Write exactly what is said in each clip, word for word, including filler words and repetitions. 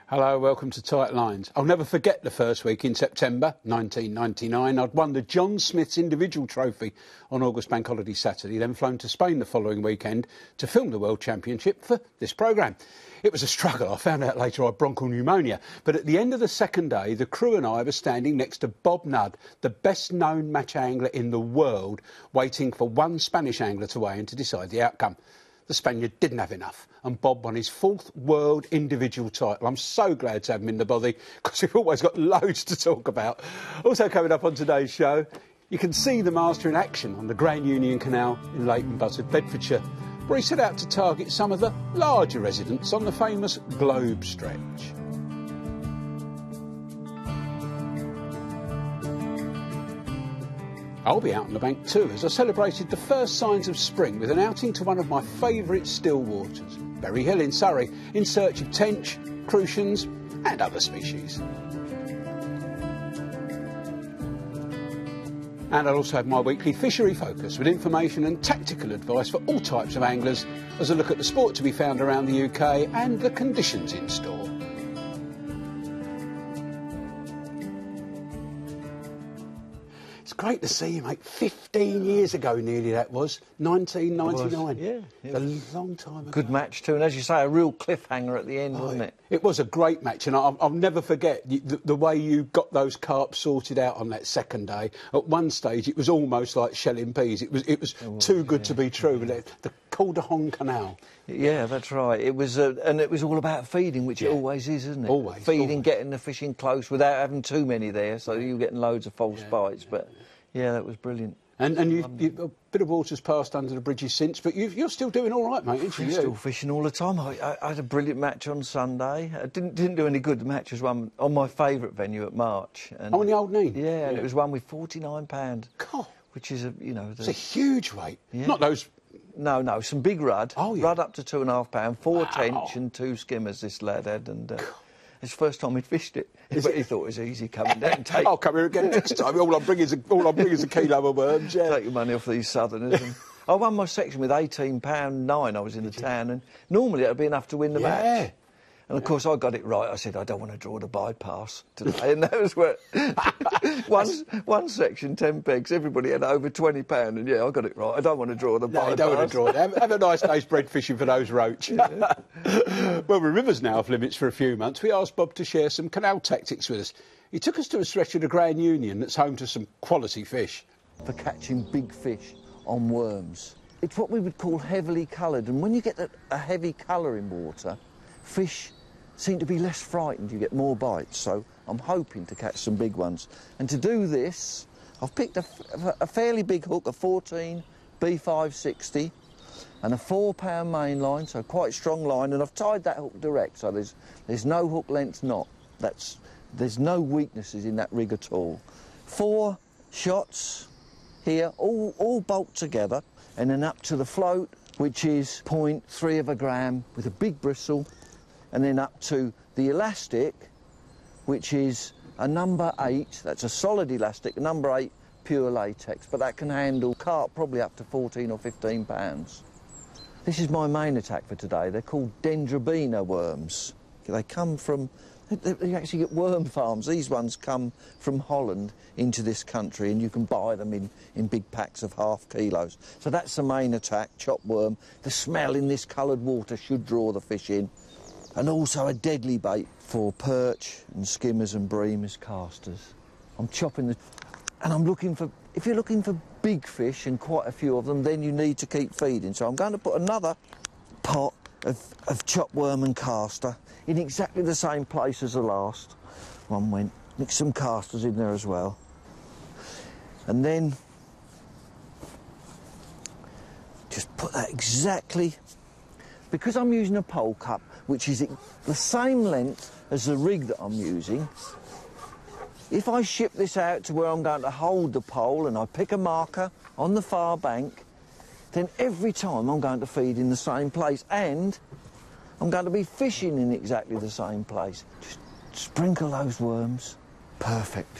Hello, welcome to Tight Lines. I'll never forget the first week in September nineteen ninety-nine. I'd won the John Smith's individual trophy on August Bank Holiday Saturday, then flown to Spain the following weekend to film the World Championship for this programme. It was a struggle. I found out later I had bronchopneumonia. But at the end of the second day, the crew and I were standing next to Bob Nudd, the best-known match angler in the world, waiting for one Spanish angler to weigh in to decide the outcome. The Spaniard didn't have enough, and Bob won his fourth world individual title. I'm so glad to have him in the body, because we've always got loads to talk about. Also coming up on today's show, you can see the master in action on the Grand Union Canal in Leighton Buzzard, Bedfordshire, where he set out to target some of the larger residents on the famous Globe stretch. I'll be out on the bank too, as I celebrated the first signs of spring with an outing to one of my favourite still waters, Berry Hill in Surrey, in search of tench, crucians and other species. And I'll also have my weekly fishery focus with information and tactical advice for all types of anglers as I look at the sport to be found around the U K and the conditions in store. It's great to see you, mate. fifteen years ago nearly that was, nineteen ninety-nine. Yeah. It's a long time ago. Good match too, and as you say, a real cliffhanger at the end, Oh, wasn't it? It was a great match, and I'll, I'll never forget the, the way you got those carp sorted out on that second day. At one stage, it was almost like shelling peas. It was it was, it was too good yeah. to be true. The, the Calderhon Canal. Yeah, that's right. It was, uh, and it was all about feeding, which Yeah. it always is, isn't it? Always, Feeding, always. getting the fish in close without having too many there, so you're getting loads of false Yeah, bites. yeah, But yeah, that was brilliant. And, and you've, you've, a bit of water's passed under the bridges since, but you've, you're still doing all right, mate, aren't you? I'm still fishing all the time. I, I, I had a brilliant match on Sunday. I didn't didn't do any good. The match was one on my favourite venue at March. And Oh, on the Old Neen? Yeah, Yeah. and it was one with forty-nine pounds, God, which is a you know. The, it's a huge weight. Yeah. Not those. No, no, some big rudd. Oh, yeah. Rudd up to two and a half pound, four Wow. tench and two skimmers this lad had, and uh, it's the first time he'd fished it. Is but it? he thought it was easy coming down. Take, I'll come here again next time. All I'm bringing is a, all I'm bringing is a kilo of worms. Yeah. take your money off these southerners. And I won my section with eighteen pound nine. I was in the town, and normally it'd be enough to win the Yeah. match. And of course I got it right. I said I don't want to draw the bypass today, and that was where one one section ten pegs. Everybody had over twenty pound, and yeah, I got it right. I don't want to draw the No, bypass. you don't want to draw it. Have, have a nice day's bread fishing for those roach. Well, the river's now off limits for a few months. We asked Bob to share some canal tactics with us. He took us to a stretch of the Grand Union that's home to some quality fish. For catching big fish on worms. It's what we would call heavily coloured, and when you get a, a heavy colour in water, fish seem to be less frightened, you get more bites, so I'm hoping to catch some big ones. And to do this, I've picked a, a fairly big hook, a fourteen B five sixty, and a four pound main line, so quite strong line, and I've tied that hook direct, so there's, there's no hook length knot. That's, there's no weaknesses in that rig at all. Four shots here, all, all bolt together, and then up to the float, which is zero point three of a gram with a big bristle, and then up to the elastic, which is a number eight, that's a solid elastic, number eight pure latex, but that can handle carp probably up to fourteen or fifteen pounds. This is my main attack for today. They're called dendrobina worms. They come from, they, they actually get worm farms. These ones come from Holland into this country, and you can buy them in, in big packs of half kilos. So that's the main attack, chop worm. The smell in this coloured water should draw the fish in. And also a deadly bait for perch and skimmers and breamers casters. I'm chopping the... and I'm looking for... if you're looking for big fish, and quite a few of them, then you need to keep feeding. So I'm going to put another pot of, of chop worm and caster in exactly the same place as the last one went. Mix some casters in there as well. And then just put that exactly... because I'm using a pole cup, which is the same length as the rig that I'm using, if I ship this out to where I'm going to hold the pole and I pick a marker on the far bank, then every time I'm going to feed in the same place, and I'm going to be fishing in exactly the same place. Just sprinkle those worms. Perfect.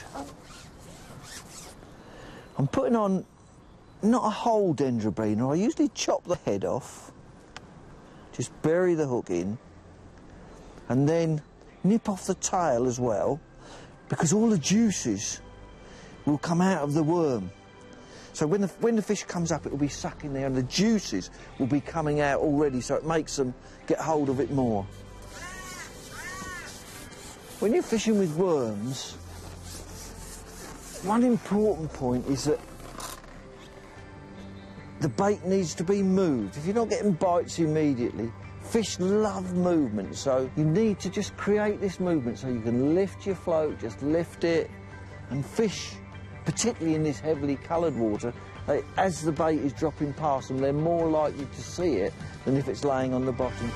I'm putting on not a whole dendrobina. I usually chop the head off. Just bury the hook in, and then nip off the tail as well, because all the juices will come out of the worm. So when the, when the fish comes up, it will be sucking there, and the juices will be coming out already, so it makes them get hold of it more. When you're fishing with worms, one important point is that the bait needs to be moved. If you're not getting bites immediately, fish love movement, so you need to just create this movement so you can lift your float, just lift it, and fish, particularly in this heavily coloured water, they, as the bait is dropping past them, they're more likely to see it than if it's laying on the bottom.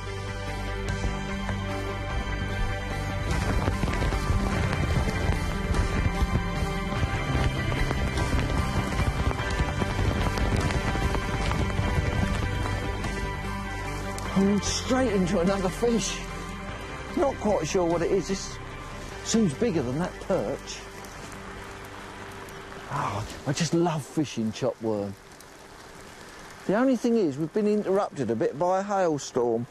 And straight into another fish. Not quite sure what it is. This seems bigger than that perch. Oh, I just love fishing chop worm. The only thing is, we've been interrupted a bit by a hailstorm.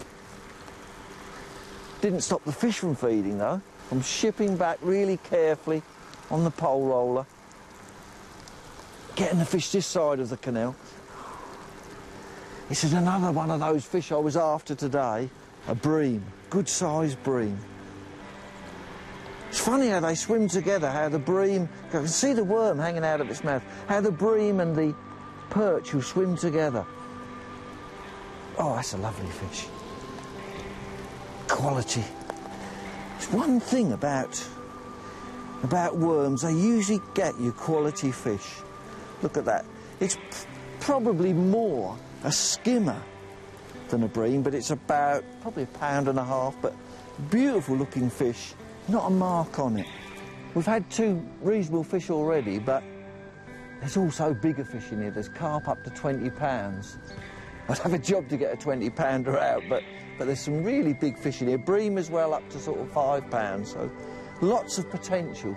Didn't stop the fish from feeding though. I'm shipping back really carefully on the pole roller, getting the fish this side of the canal. This is another one of those fish I was after today, a bream, good sized bream. It's funny how they swim together, how the bream, I can see the worm hanging out of its mouth, how the bream and the perch will swim together. Oh, that's a lovely fish. Quality. It's one thing about, about worms, they usually get you quality fish. Look at that. It's probably more a skimmer than a bream, but it's about probably a pound and a half, but beautiful looking fish, not a mark on it. We've had two reasonable fish already, but there's also bigger fish in here. There's carp up to twenty pounds. I'd have a job to get a twenty pounder out, but, but there's some really big fish in here. Bream as well, up to sort of five pounds, so lots of potential.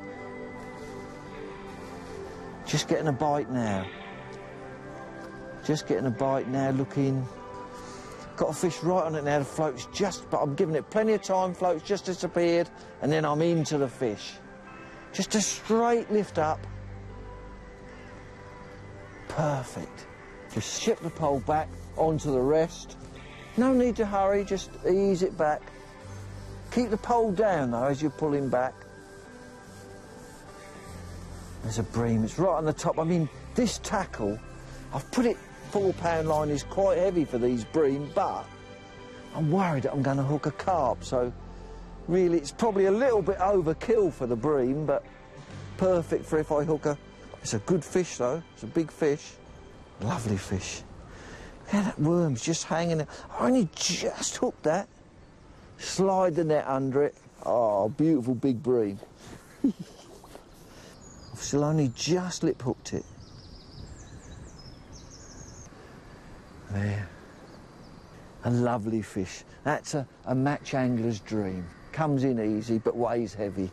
Just getting a bite now. Just getting a bite now, looking. Got a fish right on it now, the float's just, but I'm giving it plenty of time, float's just disappeared, and then I'm into the fish. Just a straight lift up. Perfect. Just ship the pole back onto the rest. No need to hurry, just ease it back. Keep the pole down though as you're pulling back. There's a bream, it's right on the top. I mean, this tackle, I've put it, four pound line is quite heavy for these bream, but I'm worried that I'm going to hook a carp, so really it's probably a little bit overkill for the bream, but perfect for if I hook a... It's a good fish though, it's a big fish. Lovely fish. Yeah, that worm's just hanging there. I only just hooked that. Slide the net under it. Oh, beautiful big bream. I've still only just lip hooked it. There. A lovely fish. That's a, a match angler's dream. Comes in easy but weighs heavy.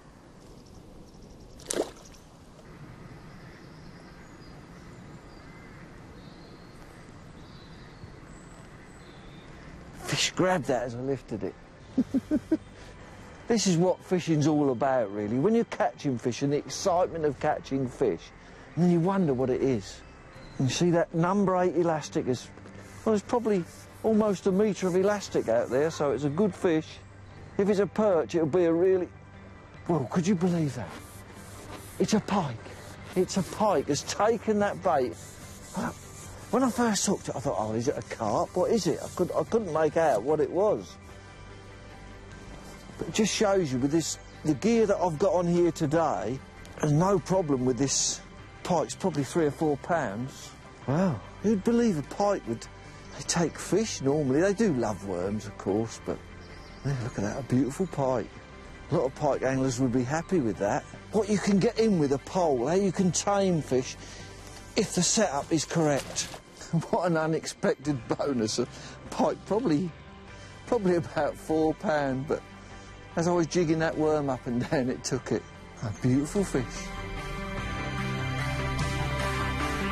Fish grabbed that as I lifted it. This is what fishing's all about, really. When you're catching fish and the excitement of catching fish, and then you wonder what it is. And you see that number eight elastic is... Well, there's probably almost a metre of elastic out there, so it's a good fish. If it's a perch, it'll be a really... Well, could you believe that? It's a pike. It's a pike. It's taken that bait. When I first hooked it, I thought, oh, is it a carp? What is it? I, could, I couldn't make out what it was. But it just shows you, with this, the gear that I've got on here today, there's no problem with this pike. It's probably three or four pounds. Wow, who'd believe a pike would... They take fish normally. They do love worms, of course, but yeah, look at that, a beautiful pike. A lot of pike anglers would be happy with that. What you can get in with a pole, how you can tame fish if the setup is correct. What an unexpected bonus. A pike, probably, probably about four pound, but as I was jigging that worm up and down, it took it. A beautiful fish.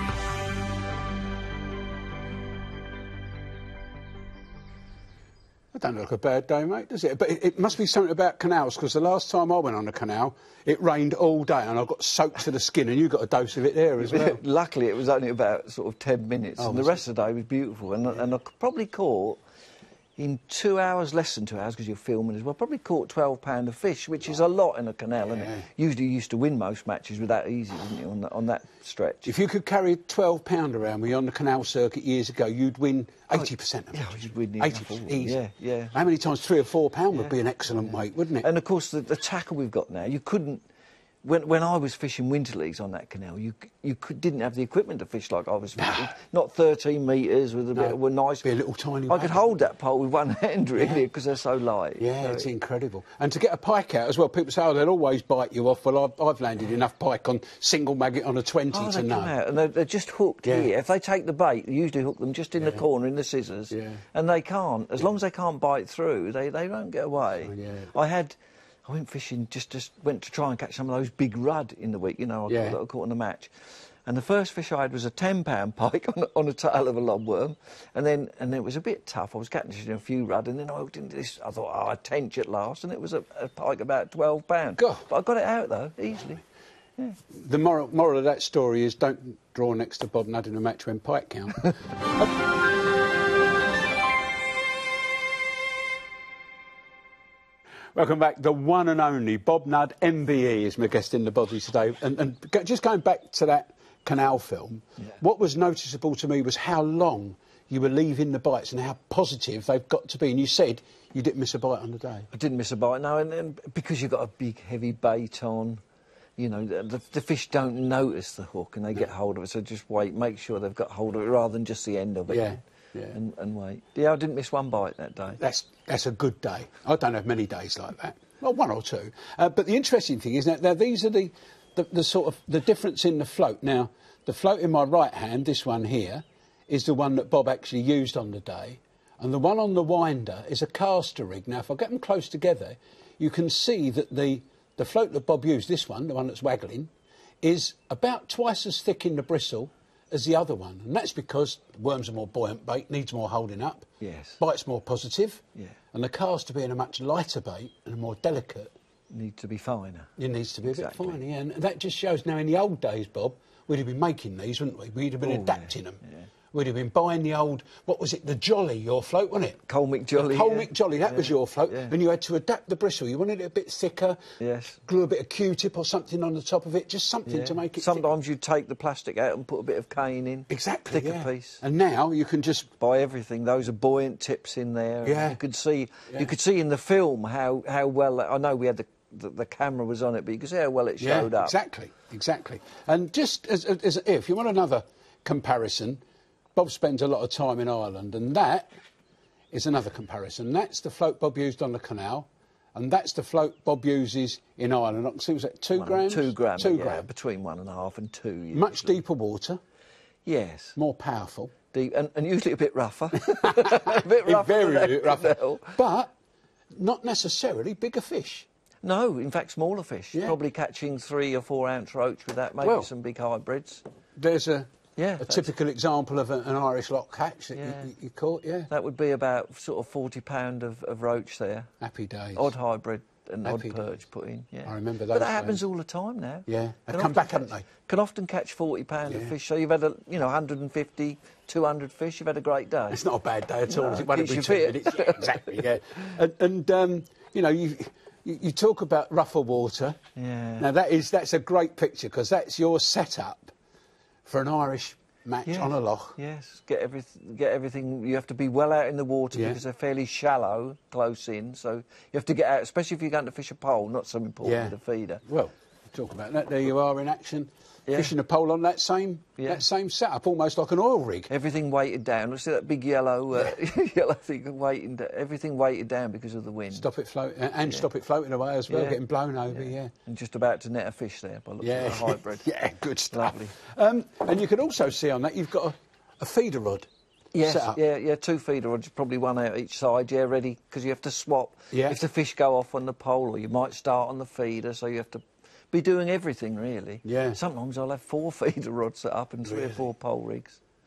I That don't look a bad day, mate, does it? But it, it must be something about canals, because the last time I went on a canal, it rained all day and I got soaked to the skin, and you got a dose of it there as well. Luckily, it was only about sort of ten minutes, oh, and the rest of the day was beautiful. And, yeah. and I probably caught, in two hours, less than two hours, because you're filming as well, probably caught twelve pound of fish, which is a lot in a canal, yeah. isn't it? Usually you used to win most matches with that easy, didn't you, on, the, on that stretch? If you could carry twelve pound around with you on the canal circuit years ago, you'd win eighty percent of it. Yeah, you'd win eighty percent, easy. Yeah, yeah. How many times? Three or four pound yeah. would be an excellent yeah. weight, wouldn't it? And, of course, the, the tackle we've got now, you couldn't... When, when I was fishing winter leagues on that canal, you you could, didn't have the equipment to fish like I was fishing. Not thirteen metres with a no, bit of a nice... Be a little tiny... I could hold that pole with one hand, really, because yeah. they're so light. Yeah, so it's incredible. And to get a pike out as well, people say, oh, they'll always bite you off. Well, I've, I've landed enough pike on single maggot on a twenty oh, to they know. Come out and they're, they're just hooked yeah. here. If they take the bait, they usually hook them just in yeah. the corner, in the scissors. Yeah. And they can't. As yeah. long as they can't bite through, they, they won't get away. Oh, yeah. I had... I went fishing, just, just went to try and catch some of those big rudd in the week, you know, I yeah. caught, I caught in the match. And the first fish I had was a ten pound pike on, on the tail of a lobworm. And then and it was a bit tough. I was catching a few rudd, and then I hooked into this. I thought, oh, a tench at last. And it was a, a pike about twelve pounds. God. But I got it out, though, easily. Yeah. The moral, moral of that story is don't draw next to Bob Nudd in a match when pike count. Welcome back. The one and only Bob Nudd, M B E, is my guest in the body today. And, and go, just going back to that canal film, yeah. what was noticeable to me was how long you were leaving the bites and how positive they've got to be. And you said you didn't miss a bite on the day. I didn't miss a bite, no, and, and because you've got a big, heavy bait on, you know, the, the fish don't notice the hook and they no. get hold of it. So just wait, make sure they've got hold of it rather than just the end of it. Yeah. Yeah. And, and wait. Yeah, I didn't miss one bite that day. That's that's a good day. I don't have many days like that. Well, one or two. Uh, but the interesting thing is that now these are the, the the sort of the difference in the float. Now, the float in my right hand, this one here, is the one that Bob actually used on the day, and the one on the winder is a caster rig. Now, if I get them close together, you can see that the the float that Bob used, this one, the one that's waggling, is about twice as thick in the bristle as the other one, and that's because worms are more buoyant bait, needs more holding up. Yes. Bite's more positive. Yeah. And the caster being a much lighter bait and a more delicate. Needs to be finer. It needs to be exactly. a bit finer, yeah. And that just shows now in the old days, Bob, we'd have been making these, wouldn't we? We'd have been oh, adapting yeah. them. Yeah. We'd have been buying the old, what was it, the Jolly, your float, wasn't it? Colmick Jolly. Colmick yeah. Jolly, that yeah. was your float. Yeah. And you had to adapt the bristle. You wanted it a bit thicker. Yes. Glue a bit of Q-tip or something on the top of it, just something yeah. to make it Sometimes thick. you'd take the plastic out and put a bit of cane in. Exactly, Thicker yeah. piece. And now you can just... buy everything. Those are buoyant tips in there. Yeah. You could see, yeah. you could see in the film how, how well... I know we had the, the, the camera was on it, but you could see how well it showed yeah, up. exactly, exactly. And just as, as if you want another comparison... Bob spends a lot of time in Ireland, and that is another comparison. That's the float Bob used on the canal, and that's the float Bob uses in Ireland. I can see, was that two one, grams? Two grams, two yeah, grams. between one and a half and two. Usually. Much deeper water. Yes. More powerful. Deep, and, and usually a bit rougher. a bit rougher. Very than bit rougher. But not necessarily bigger fish. No, in fact, smaller fish. Yeah. Probably catching three or four ounce roach with that, maybe well, some big hybrids. There's a... Yeah, a typical example of a, an Irish lock catch that yeah. you, you caught, yeah. That would be about sort of forty pound of, of roach there. Happy days. Odd hybrid and Happy odd perch days. put in, yeah. I remember those But that days. happens all the time now. Yeah, they Can come back, catch, haven't they? Can often catch forty pound yeah. of fish, so you've had, a, you know, one hundred fifty, two hundred fish, you've had a great day. It's not a bad day at all, no, is it? Won't it be keeps two you fit. minutes? Yeah, exactly, yeah. And, and um, you know, you, you you talk about rougher water. Yeah. Now, that is, that's a great picture, because that's your setup for an Irish match yes. on a loch. Yes, get everything. Get everything. You have to be well out in the water yeah. because they're fairly shallow, close in. So you have to get out, especially if you're going to fish a pole, not so important yeah. with a feeder. Well, talk about that. There you are in action, yeah. fishing a pole on that same yeah. that same setup, almost like an oil rig. Everything weighted down. See that big yellow uh, yeah. yellow thing weighting. Da- everything weighted down because of the wind. Stop it floating and yeah. stop it floating away as well, yeah. getting blown over. Yeah. yeah. And just about to net a fish there by looks yeah. like a hybrid. yeah, good stuff. Lovely. Um, and you can also see on that you've got a. A feeder rod. Yes, set up. yeah, yeah, two feeder rods, probably one out each side, yeah, ready, because you have to swap yeah. if the fish go off on the pole, or you might start on the feeder, so you have to be doing everything, really. Yeah. Sometimes I'll have four feeder rods set up and three really? or four pole rigs.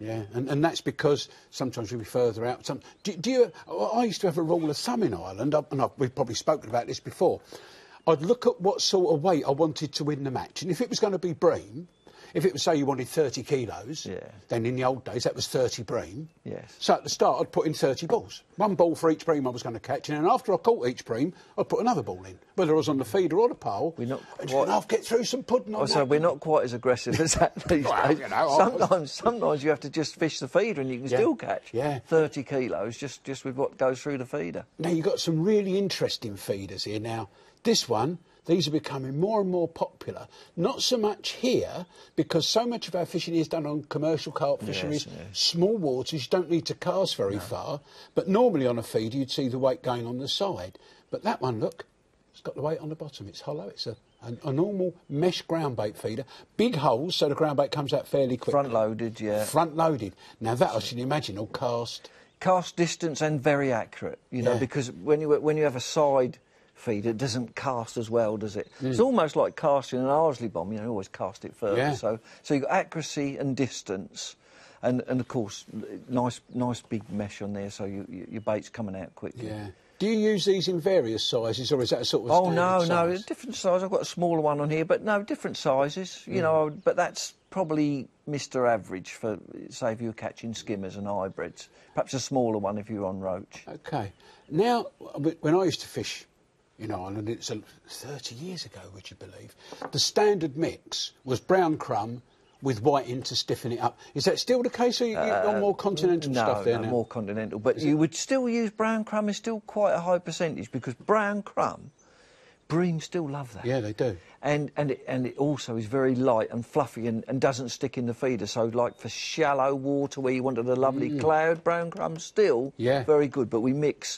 Yeah, and, and that's because sometimes you'll be further out. Some, do, do you? I used to have a rule of thumb in Ireland, and I've, we've probably spoken about this before. I'd look at what sort of weight I wanted to win the match, and if it was going to be bream, if it was, say, you wanted thirty kilos, yeah. then in the old days that was thirty bream. Yes. So at the start I'd put in thirty balls. One ball for each bream I was going to catch, and then after I caught each bream, I'd put another ball in, whether I was on the feeder or the pole. We're not and quite... I'll get through some pudding on oh, that. So we're not quite as aggressive as that these well, days. You know, sometimes, sometimes you have to just fish the feeder and you can yeah. still catch yeah. thirty kilos just, just with what goes through the feeder. Now, you've got some really interesting feeders here. Now, this one... These are becoming more and more popular. Not so much here, because so much of our fishing is done on commercial carp fisheries, yes, yes. small waters, you don't need to cast very no. far. But normally on a feeder, you'd see the weight going on the side. But that one, look, it's got the weight on the bottom. It's hollow. It's a, a, a normal mesh ground bait feeder. Big holes, so the ground bait comes out fairly quickly. Front-loaded, yeah. Front-loaded. Now, that, I should imagine, will cast... Cast distance and very accurate, you know, yeah. because when you, when you have a side... feed, it doesn't cast as well, does it? Mm. It's almost like casting an Arsley bomb, you know, you always cast it further. Yeah. So so you've got accuracy and distance, and, and of course, nice nice big mesh on there, so you, you, your bait's coming out quickly. Yeah. Do you use these in various sizes, or is that a sort of oh, standard no, size? no, different size. I've got a smaller one on here, but no, different sizes, you mm. know, but that's probably Mister Average for, say, if you were catching skimmers and hybrids. Perhaps a smaller one if you're on roach. OK. Now, when I used to fish in Ireland, it's a, thirty years ago, would you believe, the standard mix was brown crumb with white in to stiffen it up. Is that still the case, or you uh, got more continental no, stuff there no, now? more continental, but Is you it? would still use brown crumb. Is still quite a high percentage, because brown crumb, bream still love that. Yeah, they do. And and it, and it also is very light and fluffy and, and doesn't stick in the feeder. So, like for shallow water where you wanted a lovely mm. cloud, brown crumb still yeah. very good. But we mix.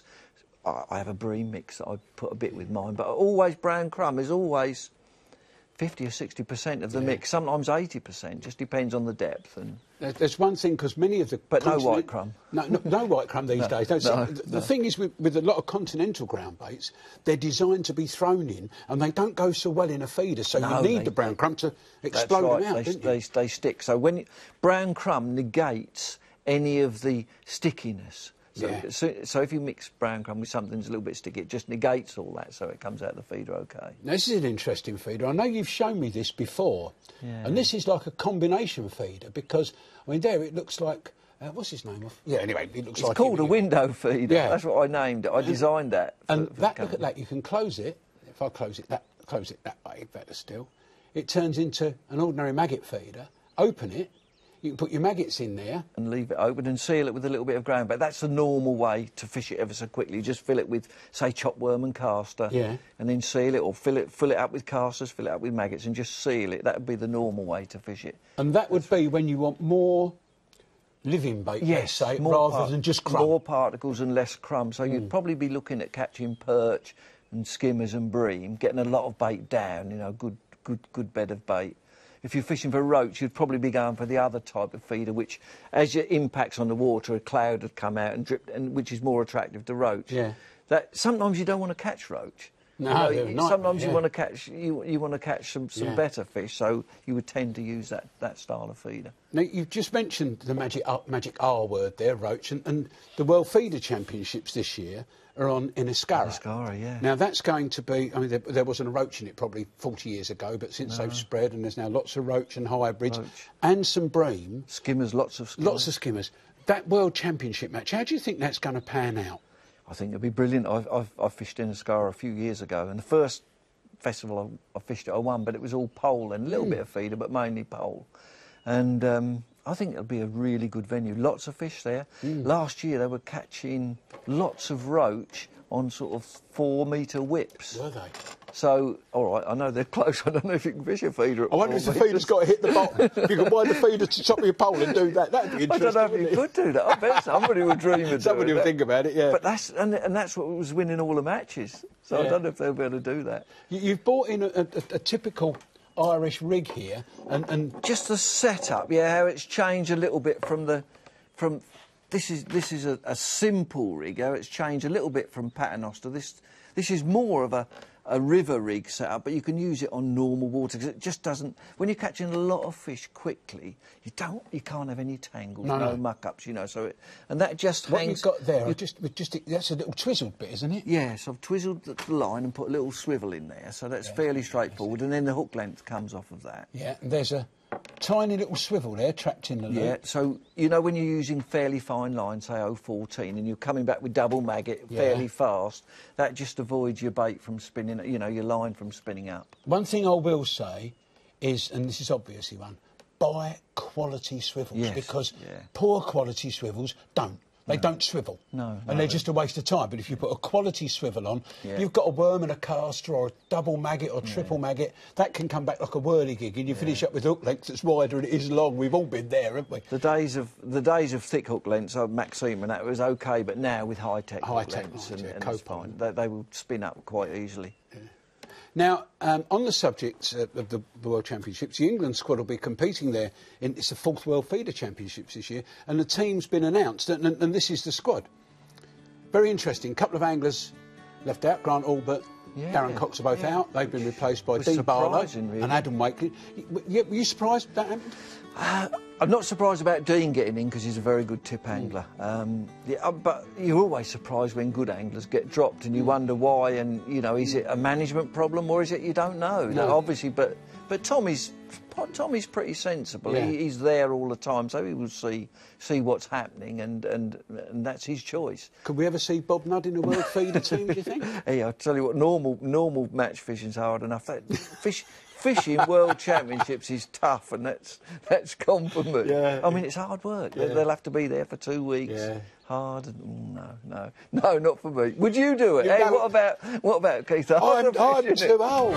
I have a bream mix that I put a bit with mine, but always brown crumb is always fifty or sixty percent of the yeah. mix, sometimes eighty percent, just depends on the depth. And there's one thing, because many of the... But no white crumb. No, no, no white crumb these no, days. No, no, the, no. the thing is, with, with a lot of continental ground baits, they're designed to be thrown in, and they don't go so well in a feeder, so no, you need they, the brown crumb to explode right. them out, they, don't they, you? they stick. So when you, brown crumb negates any of the stickiness. So, yeah. so, so if you mix brown crumb with something that's a little bit sticky, it just negates all that, so it comes out of the feeder OK. Now, this is an interesting feeder. I know you've shown me this before, yeah. and this is like a combination feeder, because, I mean, there it looks like... Uh, what's his name? Yeah, anyway, it looks it's like... It's called it, a window feeder. Yeah. That's what I named it. I designed that. For, and for that, look at that, you can close it. If I close it that, close it that way, better still. It turns into an ordinary maggot feeder. Open it. You can put your maggots in there. And leave it open and seal it with a little bit of ground bait. That's the normal way to fish it ever so quickly. You just fill it with, say, chop worm and caster. Yeah. And then seal it, or fill it fill it up with casters, fill it up with maggots, and just seal it. That would be the normal way to fish it. And that would That's be when you want more living bait, yes, let's say, more rather part- than just crumb. More particles and less crumb. So mm. you'd probably be looking at catching perch and skimmers and bream, getting a lot of bait down, you know, good, good, good bed of bait. If you're fishing for roach, you'd probably be going for the other type of feeder, which, as your impacts on the water, a cloud would come out and drip, and which is more attractive to roach. Yeah. That sometimes you don't want to catch roach. No, you know, not, sometimes yeah. you want to catch you you want to catch some, some yeah. better fish, so you would tend to use that, that style of feeder. Now, you've just mentioned the magic R, magic R word there, roach, and, and the World Feeder Championships this year are on in Escara. Escara, yeah. Now, that's going to be, I mean, there, there wasn't a roach in it probably forty years ago, but since no. they've spread, and there's now lots of roach and hybrids, roach. and some bream. Skimmers, lots of skimmers. Lots of skimmers. That World Championship match, how do you think that's going to pan out? I think it'd be brilliant. I've, I've, I fished in Escara a few years ago, and the first festival I, I fished it, I won, but it was all pole and a little mm. bit of feeder, but mainly pole. And um, I think it'll be a really good venue. Lots of fish there. Mm. Last year they were catching lots of roach on sort of four-metre whips. Were they? So, all right, I know they're close. I don't know if you can fish a feeder at I wonder if the meters. feeder's got to hit the bottom. If you can wind the feeder to the top of your pole and do that, that'd be interesting. I don't know if you could do that. I bet somebody would dream of Somebody doing would that. think about it, yeah. But that's and, and that's what was winning all the matches. So yeah. I don't know if they'll be able to do that. You, you've brought in a, a, a typical Irish rig here, and, and just the setup, yeah, how it's changed a little bit from the from. This is this is a, a simple rig. How it's changed a little bit from paternoster. This this is more of a a river rig set up, but you can use it on normal water because it just doesn't. When you're catching a lot of fish quickly, you don't, you can't have any tangles, no, no, no. muck-ups, you know. So, it, and that just what hangs. you've got there, I just, just that's a little twizzled bit, isn't it? Yes, I've twizzled the line and put a little swivel in there, so that's yeah, fairly straightforward. And then the hook length comes off of that. Yeah, and there's a tiny little swivel there trapped in the loop. Yeah, so you know when you're using fairly fine line, say oh fourteen, and you're coming back with double maggot yeah. fairly fast, that just avoids your bait from spinning, you know, your line from spinning up. One thing I will say is, and this is obviously one, buy quality swivels, yes, because yeah. poor quality swivels don't. They no. don't swivel. No, no. And they're just a waste of time. But if you put a quality swivel on, yeah. you've got a worm and a caster or a double maggot or triple yeah. maggot, that can come back like a whirligig, and you yeah. finish up with hook length that's wider and it is long. We've all been there, haven't we? The days of the days of thick hook lengths, uh, Maxime and that was okay, but now with high tech high hook tech lengths, lines, and, yeah, and it's fine. They, they will spin up quite easily. Yeah. Now, um, on the subject uh, of the, the World Championships, the England squad will be competing there. In, it's the fourth World Feeder Championships this year, and the team's been announced, and, and, and this is the squad. Very interesting. A couple of anglers left out. Grant Albert, yeah, Darren yeah, Cox are both yeah. out. They've been replaced by Was Dean Barlow really. and Adam Wakeley. You, were you surprised that happened? Uh, I'm not surprised about Dean getting in because he's a very good tip angler. Mm. Um, yeah, uh, but you're always surprised when good anglers get dropped, and you mm. wonder why. And you know, is it a management problem or is it you don't know? No. no obviously, but but Tommy's Tommy's pretty sensible. Yeah. He, he's there all the time, so he will see see what's happening, and and and that's his choice. Could we ever see Bob Nudd in a World Feeder team? Do you think? Hey, I tell you what, normal normal match fishing's hard enough. That fish. Fishing World Championships is tough, and that's that's gone for me. Yeah. I mean, it's hard work. Yeah. They'll have to be there for two weeks. Yeah. Hard. And, no, no, no, not for me. Would you do it? You hey, know, what about what about Keith? I'm, I'm too old.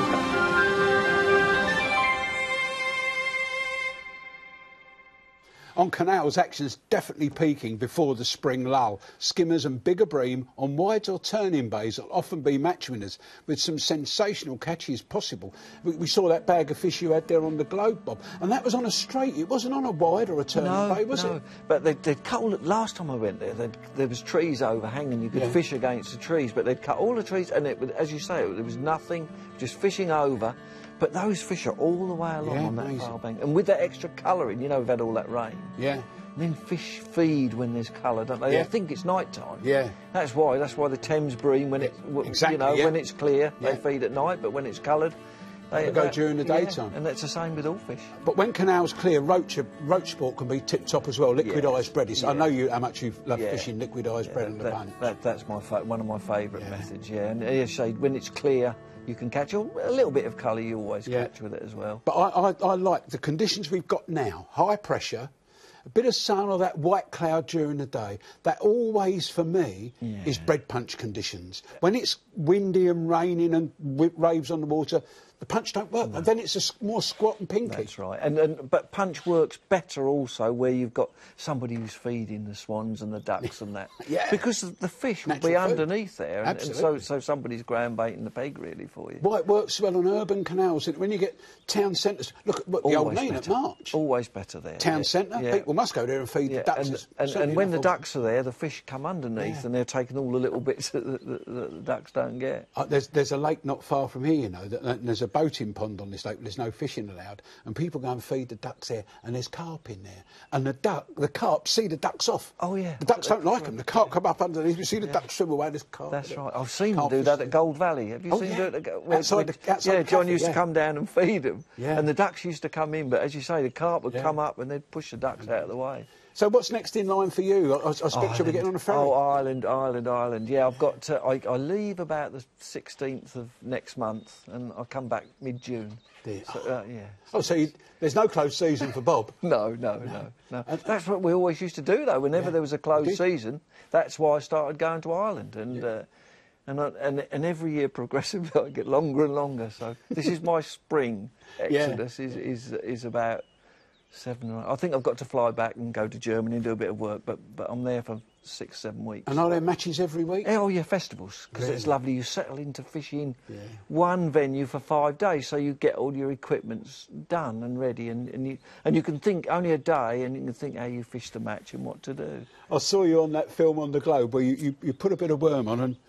On canals, action's definitely peaking before the spring lull. Skimmers and bigger bream on wides or turning bays will often be match winners, with some sensational catches possible. We, we saw that bag of fish you had there on the globe, Bob, and that was on a straight. It wasn't on a wide or a turning no, bay, was no. it? But they'd, they'd cut all, last time I went there, there was trees overhanging. You could yeah. fish against the trees, but they'd cut all the trees, and it, as you say, there was nothing, just fishing over. But those fish are all the way along yeah, on that amazing. far bank. And with that extra colouring, you know, we've had all that rain. Yeah. And then fish feed when there's colour, don't they? Yeah. They think it's night time. Yeah. That's why. That's why the Thames bream, when it, exactly, you know, yeah. when it's clear, yeah. they feed at night. But when it's coloured, they, they go that, during the daytime. Yeah, and that's the same with all fish. But when canals clear, roach, roach sport can be tip top as well. Liquid yeah. eyes bread. Yeah. I know you how much you love yeah. fishing liquid eyes yeah, bread on the that, bun. That, that's my fa one of my favourite yeah. methods. Yeah, and as you say, when it's clear, you can catch a, a little bit of colour. You always yeah. catch with it as well. But I, I, I like the conditions we've got now. High pressure, a bit of sun or that white cloud during the day. That always, for me, yeah. is bread punch conditions. When it's windy and raining and waves on the water, the punch don't work, no. and then it's a more squat and pinky. That's right. And, and but punch works better also where you've got somebody who's feeding the swans and the ducks and that. yeah. Because the fish will Natural be food. underneath there, and, and so so somebody's ground baiting the peg really for you. Why it works well on urban canals. When you get town centres, look at what the old Mean at March. Always better there. Town yeah. centre, yeah. people must go there and feed yeah. the ducks. And, and, and when the ducks are there, the fish come underneath, yeah. and they're taking all the little bits that the, the, the, the ducks don't get. Uh, there's there's a lake not far from here, you know, that, and there's a boating pond on this lake. There's no fishing allowed, and people go and feed the ducks there, and there's carp in there, and the duck, the carp see the ducks off. Oh yeah, the ducks don't like them. The carp come up underneath. You see the yeah. ducks swim away. There's carp. That's right. I've seen them do that at Gold Valley. Have you oh, seen yeah. it? At, where, outside the, outside yeah, the John cafe, used yeah. to come down and feed them, yeah. and the ducks used to come in. But as you say, the carp would yeah. come up and they'd push the ducks out of the way. So what's next in line for you? I, I expect you'll be getting on a ferry. Oh, Ireland, Ireland, Ireland. Yeah, I've got. To, I, I leave about the sixteenth of next month, and I come back mid-June. So, uh, yeah. Oh, so you, there's no closed season for Bob? no, no, no, no. no. That's what we always used to do, though. Whenever yeah. there was a closed season, that's why I started going to Ireland, and. Yeah. Uh, And, I, and and every year progressively I get longer and longer. So this is my spring exodus. Yeah. is is is about seven. Or, I think I've got to fly back and go to Germany and do a bit of work. But but I'm there for six seven weeks. And are there matches every week? Oh yeah, festivals, because really? It's lovely. You settle into fishing yeah. one venue for five days, so you get all your equipment done and ready, and, and you and you can think only a day, and you can think how you fish the match and what to do. I saw you on that film on the Globe where you, you, you put a bit of worm on and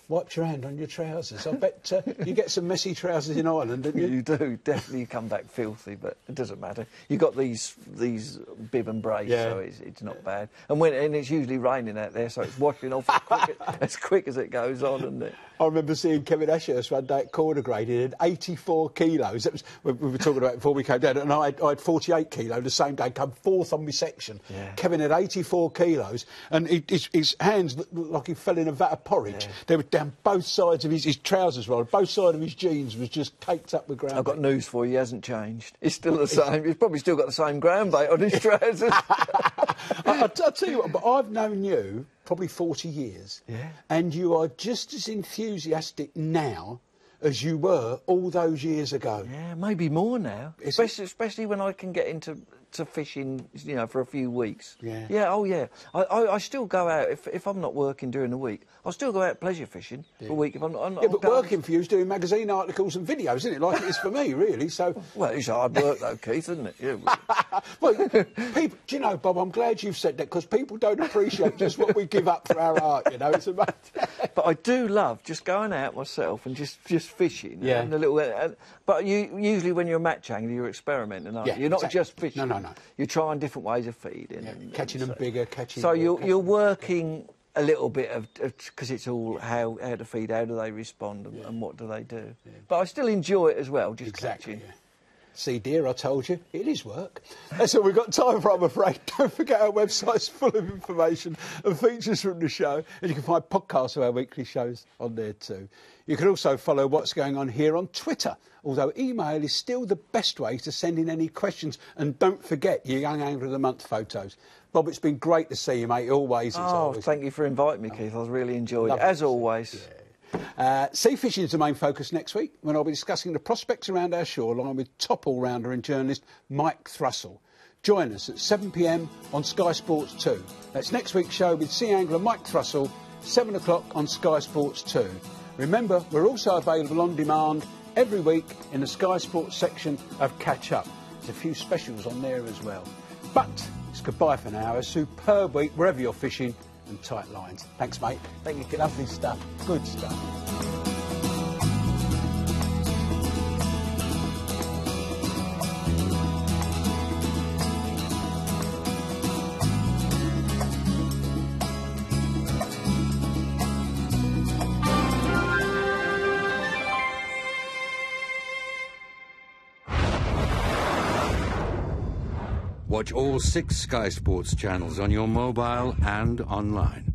wiped your hand on your trousers. I bet uh, you get some messy trousers in Ireland, don't you? You do, definitely. You come back filthy, but it doesn't matter. You've got these these bib and brace, Yeah. so it's, it's not bad. And when and it's usually raining out there, so it's washing off as quick as, as quick as it goes on, isn't it? I remember seeing Kevin Ashurst one day at corner grade. He had eighty-four kilos. That was, we we were talking about it before we came down, and I had, I had forty-eight kilo the same day, come fourth on my section. Yeah. Kevin had eighty-four kilos, and he, his, his hands looked like he fell in a vat of porridge. Yeah. They were down both sides of his, his trousers, rolled. Both sides of his jeans was just caked up with ground. I've got news for you, he hasn't changed. He's still the same. He's probably still got the same ground bait on his trousers. I, I'll tell you what, but I've known you probably forty years, Yeah. and you are just as enthusiastic now as you were all those years ago. Yeah, maybe more now. Is Especially, especially when I can get into to fishing, you know, for a few weeks. Yeah. Yeah, oh yeah. I, I, I still go out, if, if I'm not working during the week, I'll still go out pleasure fishing for a week if I'm not... I'm, Yeah, I'm but going- working for you is doing magazine articles and videos, isn't it? Like it is for me, really. So, Well, it's hard work though, Keith, isn't it? Yeah. well, people, do you know, Bob? I'm glad you've said that because people don't appreciate just what we give up for our art. You know, it's amazing. But I do love just going out myself and just, just fishing. Yeah. And a little, uh, but you usually when you're a match angler, you're experimenting, aren't Yeah, you? You're not exactly. just fishing. No, no, no. You're trying different ways of feeding. Yeah, and, catching and them so- bigger, catching. So more, you're catching you're them- working a little bit of because it's all how how to feed, how do they respond, and, and what do they do. But I still enjoy it as well, just Exactly. catching. Yeah. See, dear, I told you, it is work. That's all we've got time for, I'm afraid. Don't forget our website's full of information and features from the show, and you can find podcasts of our weekly shows on there too. You can also follow what's going on here on Twitter, although email is still the best way to send in any questions. And don't forget your Young Angler of the Month photos. Bob, it's been great to see you, mate, always. It's Oh, always thank you for inviting me, Keith. I've really enjoyed it, Lovely as to see. always. Uh, sea fishing is the main focus next week, when I'll be discussing the prospects around our shoreline with top all-rounder and journalist Mike Thrussell. Join us at seven p m on Sky Sports two. That's next week's show with sea angler Mike Thrussell, seven o'clock on Sky Sports two. Remember, we're also available on demand every week in the Sky Sports section of Catch Up. There's a few specials on there as well. But it's goodbye for now. A superb week wherever you're fishing, and tight lines. Thanks, mate. Thank you. Lovely stuff. Good stuff. Watch all six Sky Sports channels on your mobile and online.